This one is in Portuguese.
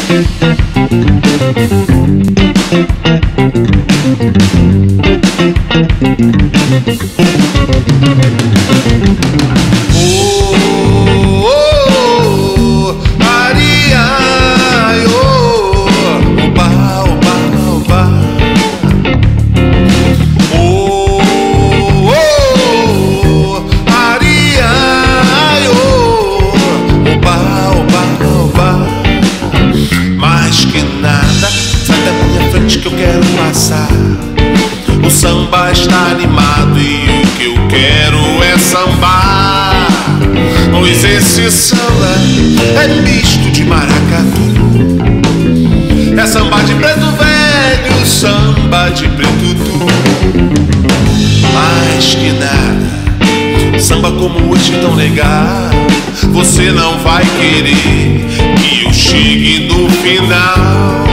Que eu quero passar. O samba está animado e o que eu quero é sambar. Pois esse samba é misto de maracatu. É samba de preto velho, samba de preto tu. Mais que nada, samba como hoje tão legal, você não vai querer que eu chegue no final.